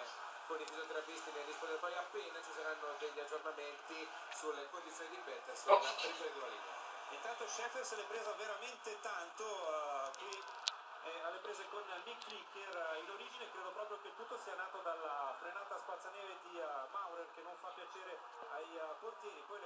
con i fisioterapisti nei spogliatoi appena ci saranno degli aggiornamenti sulle condizioni di Peterson. Riprendo la linea. Intanto Scheffler se l'è presa veramente tanto qui alle prese con Nick Flicker. In origine credo proprio che tutto sia nato dalla frenata spazzaneve di Maurer, che non fa piacere ai portieri. Poi